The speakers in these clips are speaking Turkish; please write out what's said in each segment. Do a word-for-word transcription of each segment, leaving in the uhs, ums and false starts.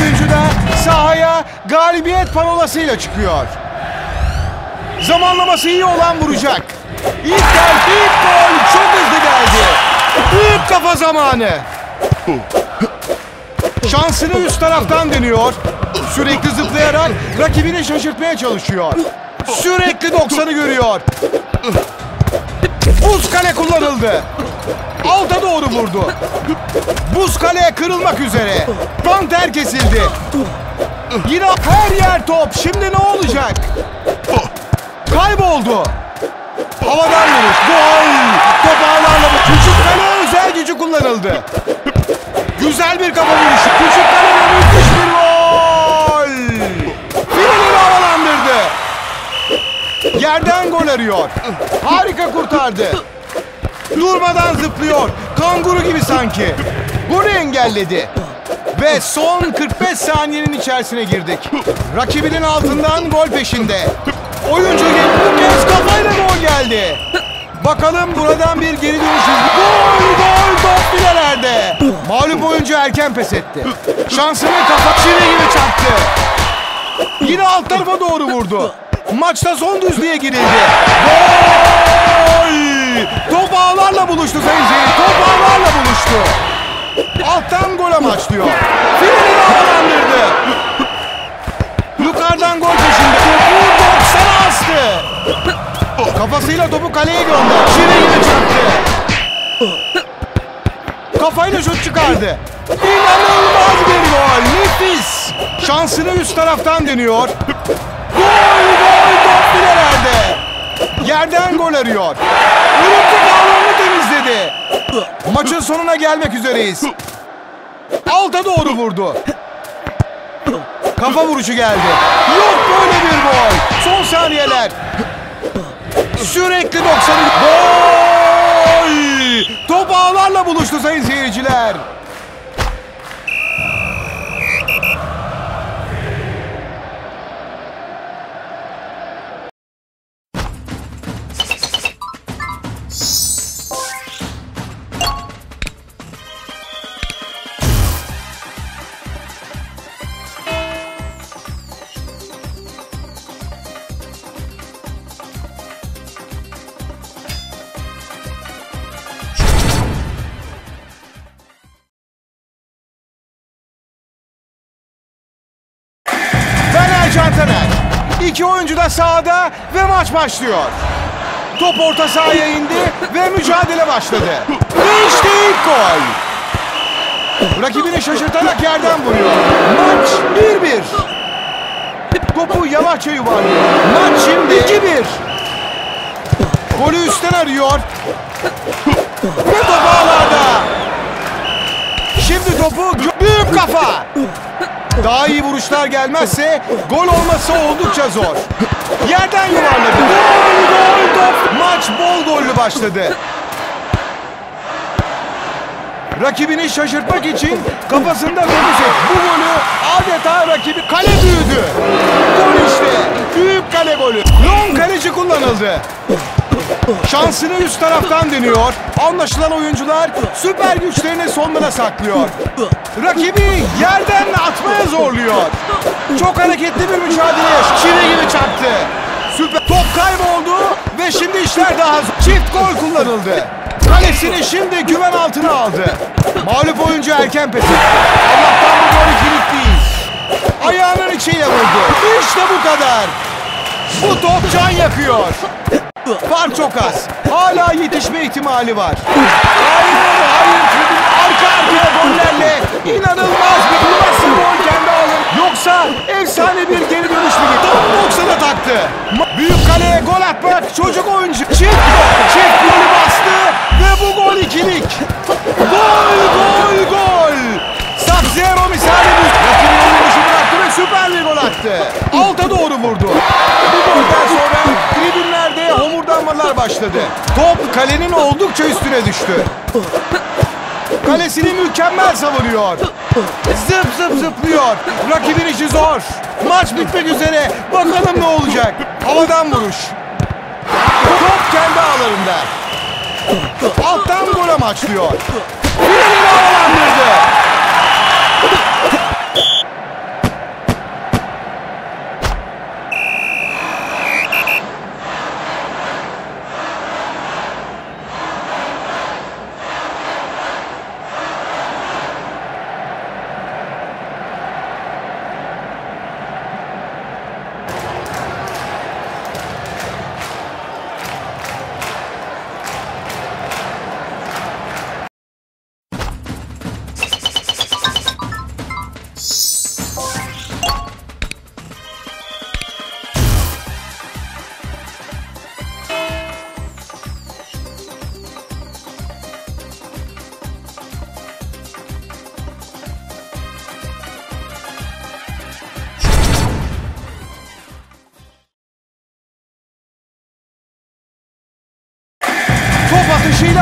oyuncu da sahaya galibiyet panolasıyla çıkıyor. Zamanlaması iyi olan vuracak. İlk gol, ilk gol çok hızlı geldi. Büyük kafa zamanı. Şansını üst taraftan deniyor. Sürekli zıplayarak rakibini şaşırtmaya çalışıyor. Sürekli doksanı görüyor. Buz kale kullanıldı. Alta doğru vurdu. Buz kale kırılmak üzere. Panter kesildi. Yine her yer top. Şimdi ne olacak? Kayboldu. Havadan vuruş. Gol. Top ağlarla bu. Küçük kale özel gücü kullanıldı. Güzel bir kafa vuruşu. Küçük kaleye müthiş bir gol. Filini havalandırdı. Yerden gol arıyor. Harika kurtardı. Durmadan zıplıyor. Kanguru gibi sanki. Golü engelledi. Ve son kırk beş saniyenin içerisine girdik. Rakibinin altından gol peşinde. Oyuncu bu kez kafayla gol geldi. Bakalım buradan bir geri dönüş hızlı. Gol gol top filelerde. Mağlup oyuncu erken pes etti. Şansını kafa çivi gibi çaktı. Yine alt tarafa doğru vurdu. Maçta son düzlüğe girildi. Gol! Top ağlarla buluştu sayın seyirci. Top ağlarla buluştu. Alttan gol amaçlıyor. Filini havalandırdı. Yukarıdan gol peşinde. Topu doksana astı. Kafasıyla topu kaleye gönderdi. Çivi gibi çaktı. Kafayla şut çıkardı. İnanılmaz bir gol. Nefis. Şansını üst taraftan deniyor. Gol gol top filelerde. Yerden gol arıyor. Unuttu bağlarını temizledi. Maçın sonuna gelmek üzereyiz. Alta doğru vurdu. Kafa vuruşu geldi. Yok böyle bir gol. Son saniyeler. Sürekli doksanı. Gol! Top ağlarla buluştu sayın seyirciler. Cantaner. İki oyuncu da sahada ve maç başlıyor. Top orta sahaya indi ve mücadele başladı. Ve işte ilk gol. Rakibini şaşırtarak yerden vuruyor. Maç bir bir. Topu yavaşça yuvarlıyor. Maç şimdi iki bir. Golü üstten arıyor. Ve top ağlarda. Şimdi topu büyük kafa. Daha iyi vuruşlar gelmezse gol olması oldukça zor. Yerden yuvarladı. Gol gol top. Maç bol gollü başladı. Rakibini şaşırtmak için kafasında tenis et. Bu golü adeta rakibi kale büyüdü. Gol işte. Büyük kale golü. Long kaleci kullanıldı. Şansını üst taraftan deniyor. Anlaşılan oyuncular süper güçlerini sonlara saklıyor. Rakibi yerden atmaya zorluyor. Çok hareketli bir mücadele. Çivi gibi çaktı. Süper. Top kayboldu ve şimdi işler daha zor. Çift gol kullanıldı. Kalesini şimdi güven altına aldı. Mağlup oyuncu erken pes etti. Allah'tan bu gol kilit değil. Ayağının içiyle vurdu. İşte bu kadar. Bu top can yakıyor. Fark çok az. Hala yetişme ihtimali var. Hayır, hayır. Arka arkaya gollerle inanılmaz bir nasıl gol kendi alın. Yoksa efsane bir geri dönüş mü? Top doksana taktı. Büyük kaleye gol atmak çocuk oyuncu. Çift gol. Çift golü bastı ve bu gol ikilik. Gol, gol, gol. Sub-Zero misali bu. Rakibin oyun dışı bıraktı ve süper bir gol attı. Alta doğru vurdu. Bu golden sonra tribünlerde homurdanmalar başladı. Top kalenin oldukça üstüne düştü. Kalesini mükemmel savunuyor. Zıp zıp zıplıyor. Rakibin işi zor. Maç bitmek üzere. Bakalım ne olacak. Havadan vuruş. Top kendi ağlarında. Alttan gol amaçlıyor. Filini havalandırdı.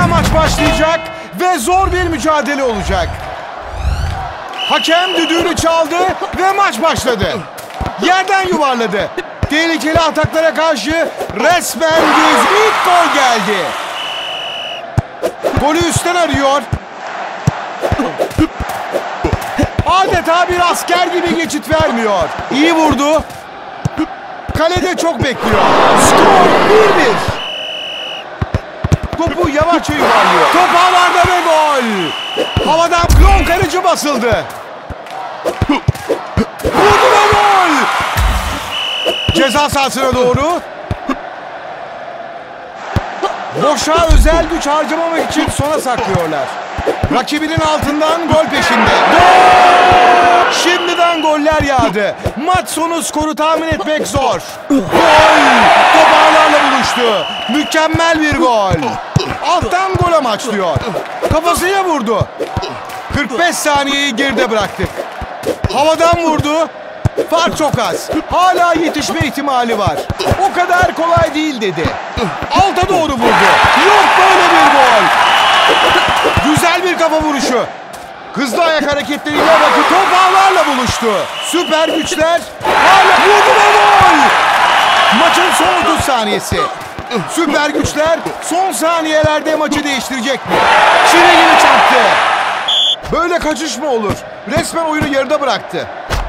anda maç başlayacak ve zor bir mücadele olacak. Hakem düdüğünü çaldı ve maç başladı. Yerden yuvarladı. Tehlikeli ataklara karşı resmen düz ilk gol geldi. Golü üstten arıyor. Adeta bir asker gibi geçit vermiyor. İyi vurdu. Kalede çok bekliyor. Skor bir bir. Topu yavaşça yuvarlıyor. Top havada ve gol. Havadan klon kaleci basıldı. Vurdu ve gol. Ceza sahasına doğru. Boşa özel güç harcamamak için sona saklıyorlar. Rakibinin altından gol peşinde. Gol! Şimdiden goller yağdı. Maç sonu skoru tahmin etmek zor. Gol! Top ağlarla buluştu. Mükemmel bir gol. Alttan gol amaçlıyor. Kafasıyla vurdu. kırk beş saniyeyi geride bıraktık. Havadan vurdu. Fark çok az. Hala yetişme ihtimali var. O kadar kolay değil dedi. Alta doğru vurdu. Yok böyle bir gol. Güzel bir kafa vuruşu. Hızlı ayak hareketleriyle rakip top ağlarla buluştu. Süper güçler. Hala vurdu ve gol. Maçın son otuz saniyesi. Süper güçler son saniyelerde maçı değiştirecek mi? Çile gibi çarptı. Böyle kaçış mı olur? Resmen oyunu yarıda bıraktı.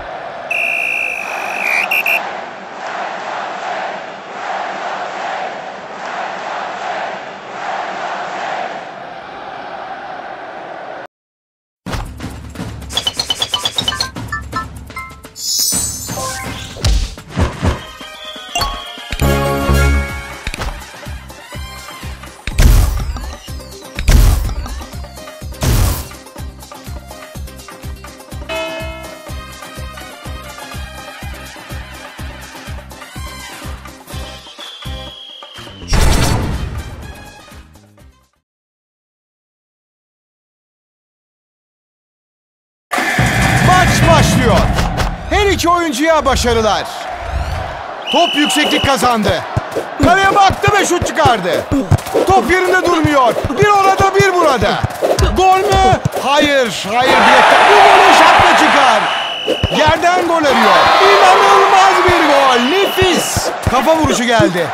Başlıyor. Her iki oyuncuya başarılar. Top yükseklik kazandı. Kaleye baktı ve şut çıkardı. Top yerinde durmuyor. Bir orada bir burada. Gol mü? Hayır. Hayır direkten. Bu golü şapla çıkar. Yerden gol arıyor. İnanılmaz bir gol. Nefis. Kafa vuruşu geldi.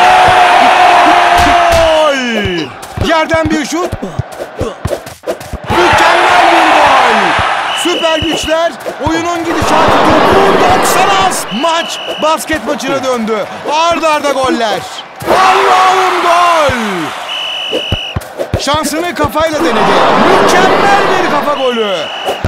Gol. Yerden bir şut. Mükemmel bir gol. Süper güçler oyunun gidişatı doksan az. Maç basket maçına döndü. Arda arda goller. Allah'ım gol. Şansını kafayla denedi. Mükemmel bir kafa golü.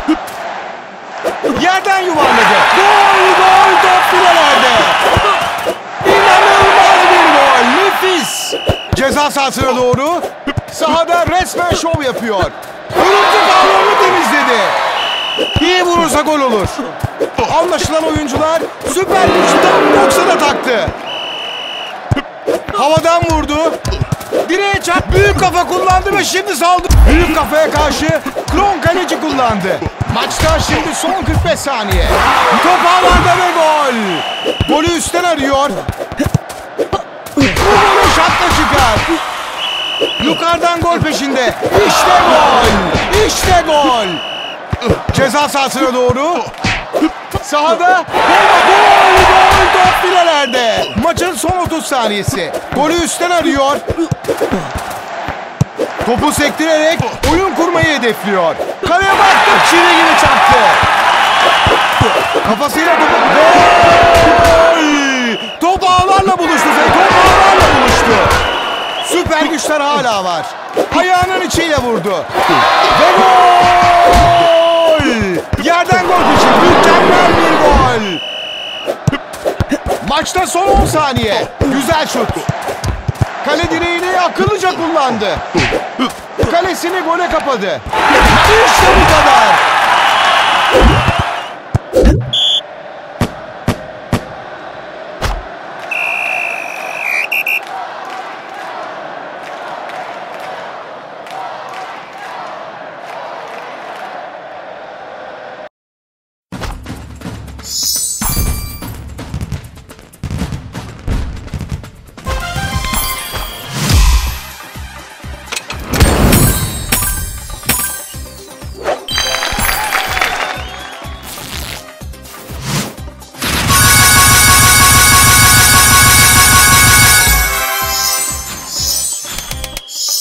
Yerden yuvarladı. Gol gol top filelerde. İnanılmaz bir gol. Nefis. Ceza sahasına doğru. Sahada resmen şov yapıyor. Örümcek ağlarını temizledi. İyi vurursa gol olur. Anlaşılan oyuncular süper güçten doksana taktı. Havadan vurdu. Direğe çarp. Büyük kafa kullandı ve şimdi saldı. Büyük kafaya karşı klon kaleci kullandı. Maçta şimdi son kırk beş saniye. Top ağlarda ve gol. Golü üstten arıyor. Bu golü şatla çıkar. Yukarıdan gol peşinde. İşte gol. İşte gol. Ceza sahasına doğru. Sahada gol gol top filelerde. Maçın son otuz saniyesi. Golü üstten arıyor. Topu sektirerek oyun kurmayı hedefliyor. Kaleye baktı, çivi gibi çarptı. Kafasıyla topu. Gol! Top ağlarla buluştu. Top ağlarla buluştu. Süper güçler hala var. Ayağının içiyle vurdu. Ve gol! Yerden gol peşi. Mükemmel bir gol. Maçta son on saniye. Güzel şut. Kale direğini akıllıca kullandı. Kalesini gole kapadı. İşte bu kadar.